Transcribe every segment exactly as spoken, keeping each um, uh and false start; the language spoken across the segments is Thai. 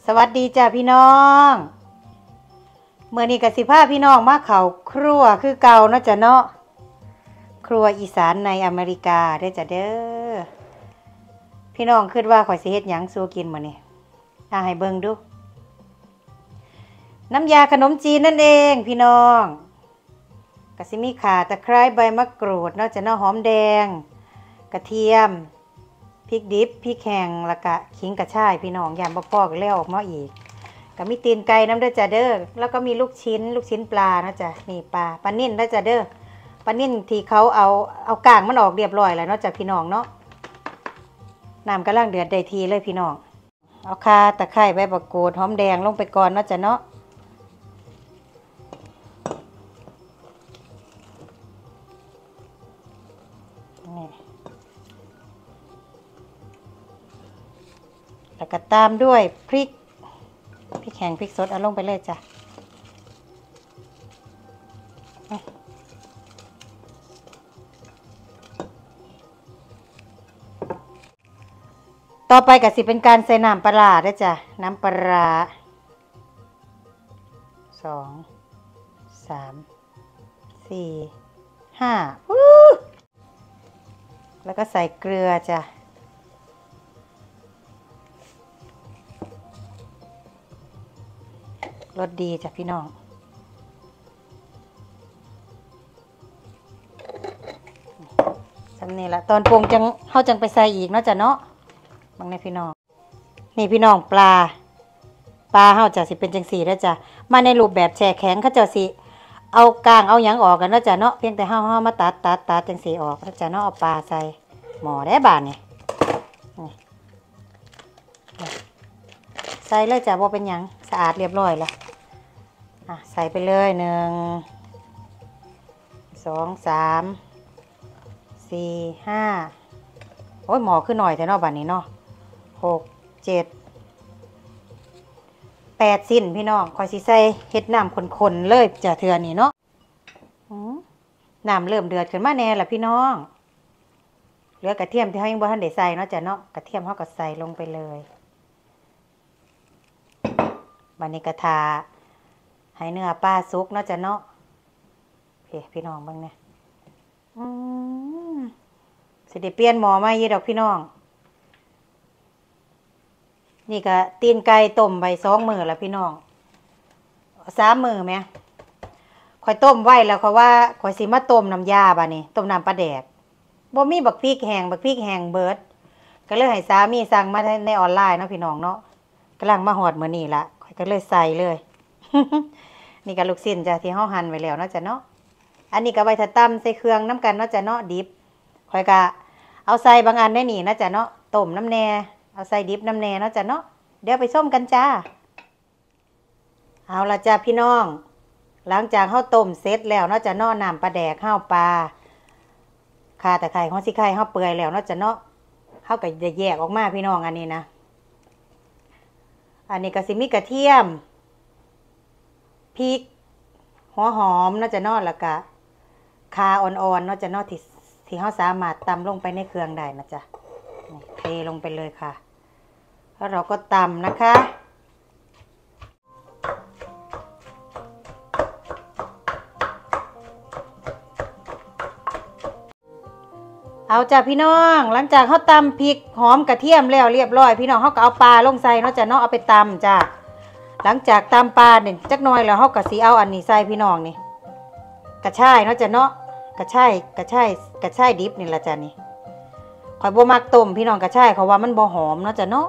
สวัสดีจ้าพี่น้องเมื่อนี้กสิภาพี่น้องมาเขาครัวคือเก่าเนาะจ้ะเนาะครัวอีสานในอเมริกาได้จ้ะเด้อพี่น้องคิดว่าข่อยสิเฮ็ดหยังสู่กินมื้อนี้ถ้าให้เบิ่งดูน้ำยาขนมจีนนั่นเองพี่น้องก็สิมีข่าตะไคร้ใบมะกรูดเนาะจ้ะเนาะหอมแดงกระเทียมพริกดิบพริกแห้งแล้วก็ขิงกระชายพี่น้องยามบ่พอก็แล้วออกมาอีกก็มีตีนไก่น้ำเด้อจ้ะเด้อแล้วก็มีลูกชิ้นลูกชิ้นปลานะจ้ะนี่ปลาปลานิ่นเด้อจ้ะเด้อปลานิ่นที่เขาเอาเอากางมันออกเรียบร้อยแล้วเนาะจ้ะพี่น้องเนาะน้ำกำลังเดือดได้ทีเลยพี่น้องเอาข่าตะไคร้ใบมะกรูดหอมแดงลงไปก่อนเนาะจ้ะเนาะแล้วก็ตามด้วยพริกพริกแห้งพริกสดเอาลงไปเลยจ้ะต่อไปก็สิเป็นการใส่น้ำปลาด้วยจ้ะน้ำปลาสองสามสี่ห้าแล้วก็ใส่เกลือจ้ะรสดีจ้ะพี่น้องสำนี่ละตอนปรุงจังเข้าจังไปใส่อีกเนาะจ้ะเนาะบางในพี่น้องนี่พี่น้องปลาปลาเข้าจะสิเป็นจังสีแล้วจ้ะมาในรูปแบบแช่แข็งเขาจะสิเอากางเอาหยังออกกันเนาะจ้ะเนาะเพียงแต่เข้าเข้ามาตัดตัดตัดจังสีออกแล้วจ้ะเนาะเอาปลาใส่หม้อได้บานนี่ใส่เลยจ้ะบ่เป็นหยังสะอาดเรียบร้อยแล้วอ่ะใส่ไปเลยหนึ่งสองสามสี่ห้าโอ้ยหมอขึ้นหน่อยแต่เนาะบัดนี้เนาะหกเจ็ดแปดสิ้นพี่น้องคอยสิใส่เฮ็ดน้ำข้นๆเลยจ้ะเทื่อนี้เนาะน้ำเริ่มเดือดขึ้นมาแน่ละพี่น้องเหลือกระเทียมที่เขายังบ่ทันได้ใส่เนาะจ้ะเนาะกระเทียมเขาก็ใส่ลงไปเลยบัดนี้กระทาให้เนื้อปลาสุกเนาะจ้ะเนาะเฮ้พี่น้องเบิ่งเนี่ยอืมสิได้เปลี่ยนหม้อใหม่อีดอกพี่น้องนี่ก็ตีนไก่ต้มไว้สองมื้อแล้วพี่น้องสามมื้อแม่ข่อยต้มไว้แล้วเขาว่าข่อยสิมาต้มน้ำยาบัดนี้ต้มน้ำปลาแดกบ่มีบักพริกแห้งบักพริกแห้งเบิดก็เลยให้สามีสั่งมาในออนไลน์เนาะพี่น้องเนาะกำลังมาฮอดมื้อนี้ละข่อยก็เลยใส่เลย นี่ก็ลูกชิ้นจ้ะที่เฮาหั่นไว้แล้วเนาะจ้ะเนาะอันนี้ก็ไว้ถ้าตำใส่เครื่องน้ำกันเนาะจ้ะเนาะดิบข่อยก็เอาใส่บางอันได้นี่นะจ้ะเนาะต้มน้ำแน่เอาใส่ดิบน้ำแน่เนาะจ้ะเนาะเดี๋ยวไปส้มกันจ้าเอาละจ้ะพี่น้องหลังจากเฮาต้มเสร็จแล้วเนาะจ้ะเนาะน้ำปลาแดกเฮาปลาข่าตะไคร้ของสิไข่เฮาเปื่อยแล้วเนาะจ้ะเนาะเฮาก็จะแยกออกมาพี่น้องอันนี้นะอันนี้ก็สิมีกระเทียมพริกหัวหอมเนาะจ้ะเนาะแล้วก็ข่าอ่อนๆเนาะจ้ะเนาะที่ที่เฮาสามารถตำลงไปในเครื่องได้นะจ้ะเทลงไปเลยค่ะแล้วเราก็ตำนะคะเอาจ้ะพี่น้องหลังจากเขาตำพริกหอมกระเทียมแล้วเรียบร้อยพี่น้องเขาก็เอาปลาลงใส่เนาะจ้ะเนาะเอาไปตำจ้ะหลังจากตำปลาเนี่ยจักหน่อยแล้วเขาก็สีเอาอันนี้ใส่พี่น้องนี่กระชายเนาะจ้ะเนาะกระชายกระชายกระชายดิบนี่ละจ้ะนี่ข่อยบ่มักต้มพี่น้องกระชายเขาว่ามันบ่หอมเนาะจ้ะเนาะ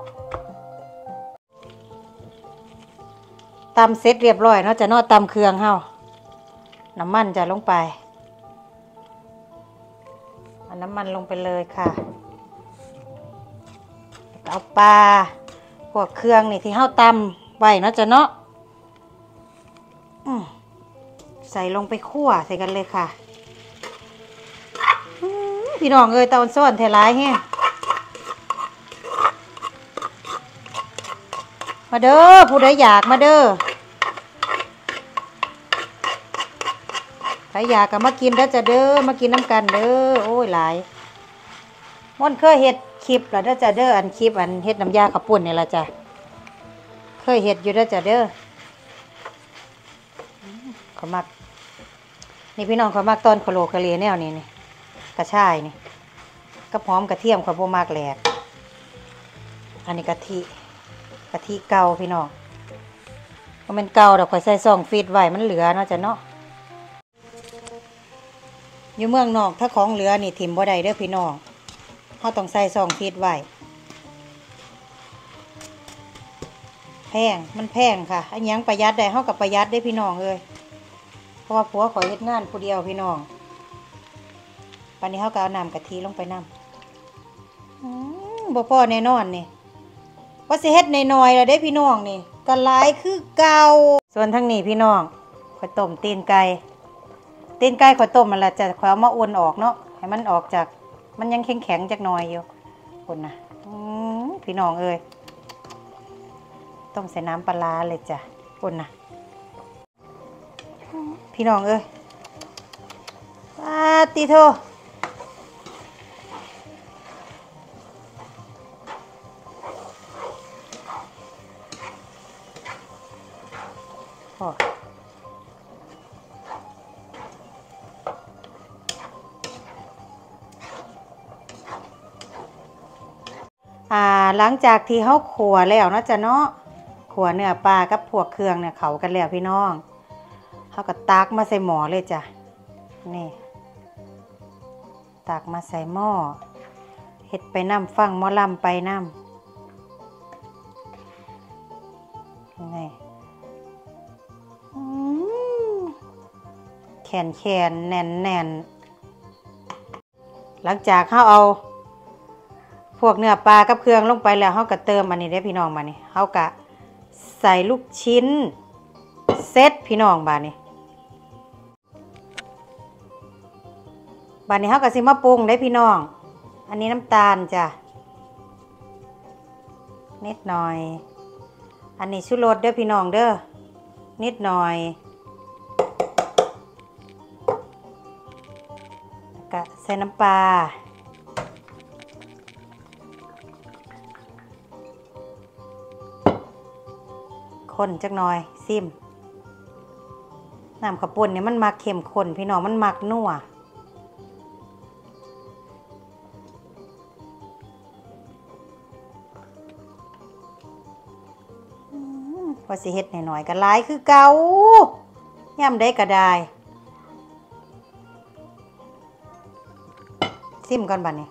ตำเสร็จเรียบร้อยเนาะจ้ะเนาะตำเครื่องเฮาน้ำมันจะลงไปเอาน้ำมันลงไปเลยค่ะเอาปลาพวกเครื่องนี่ที่เฮาตำไว้เนาะจ้ะเนาะใส่ลงไปคั่วใส่กันเลยค่ะพี่น้องเอ้ยตอนซ้อนแถลายแฮะมาเด้อผู้ใดอยากมาเด้อใครอยากก็มากินแล้วจะเด้อมากินน้ำกันเด้อโอ้ยหลายม่อนเคยเฮ็ดคลิปแล้วเด้อจะเด้ออันคลิปอันเฮ็ดน้ำยาข้าวปุ้นนี่ละจ้ะเคเคยเฮ็ดอยู่เด้อจ้ะเด้อเขามักนี่พี่น้องเขามักตอนโคโลคาเลียแนวนี้นี่กระชายนี่กระหอมกระเทียมเขาบ่มากแหลกอันนี้กะทิกะทิเก่าพี่น้องมันเป็นเก่าดอกข่อยใส่ซองฟีดไว้มันเหลือเนาะจ้ะเนาะอยู่เมืองนอกถ้าของเหลือนี่ถิ่มบ่ได้เด้อพี่น้องเฮาต้องใส่ซองฟีดไว้แพงมันแพงค่ะอันยังประหยัดได้เฮากับประหยัดได้พี่น้องเอ้ยเพราะว่าผัวขอเฮ็ดงานผู้เดียวพี่น้องปานนี้เฮาก็เอาน้ำกะทิลงไปนำอือบ่พอแน่นอนนี่ว่าสิเฮ็ดน้อยๆแล้วเด้พี่น้องนี่ก็หลายคือเก่าส่วนทั้งนี้พี่น้องข้อยต้มตีนไก่ตีนไก่ข้อยต้มมันละจะข้อยเอามาอุ่นออกเนาะให้มันออกจากมันยังแข็งๆจักหน่อยอยู่พุ่นน่ะอือพี่น้องเอ้ยต้มใส่น้ำปลาเลยจ้ะพุ่นน่ะพี่น้องเอ้ยปาติโทอ่าหลังจากที่เฮาขัวแล้วเนาะจ้ะเนาะขัวเนื้อปลากับพวกเครื่องเนี่ยเข้ากันแล้วพี่น้องเฮาก็ตักมาใส่หม้อเลยจ้ะนี่ตักมาใส่หม้อเฮ็ดไปน้ำฟังหม้อลำไปน้ำนี่แขนแขนแน่นแน่นหลังจากเฮาเอาพวกเนื้อปลากับเครื่องลงไปแล้วเฮาก็เติมอันนี้ได้พี่น้องมานี่เฮาก็ใส่ลูกชิ้นเซตพี่น้องบาดนี้บาดนี้เฮาก็สิมาปรุงได้พี่น้องอันนี้น้ำตาลจ้ะนิดหน่อยอันนี้ชูรสเด้อพี่น้องเด้อนิดหน่อยก็ใส่น้ำปลาคนจักหน่อยซิมน้ำข้าวปุ้นเนี่ยมันมักเข้มข้นพี่น้องมันมักนัวว่าสิเฮ็ดหน่อยๆก็หลายคือเก่าย่ำได้ก็ได้ซิมก่อนบัดนี้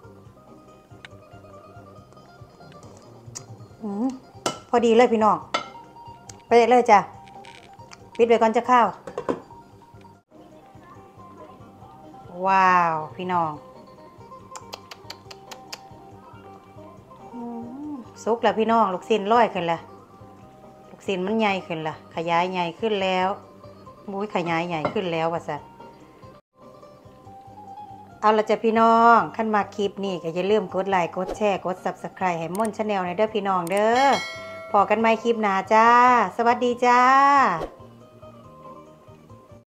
อืมพอดีเลยพี่น้องไปเลยจ้ะปิดไว้ก่อนจะข้าวว้าวพี่น้องสุกแล้วพี่น้องลูกชิ้นลอยขึ้นแล้วลูกชิ้นมันใหญ่ขึ้นละขยายใหญ่ขึ้นแล้วมุ้ยขยายใหญ่ขึ้นแล้วว่าสัตว์เอาละจ้ะพี่น้องขั้นมาคลิปนี้ก็อย่าลืมกดไลค์กดแชร์กด ซับสไครบ์ ให้ม่อนชาแนลในเด้อพี่น้องเด้อพอกันใหม่คลิปหน้าจ้าสวัสดีจ้า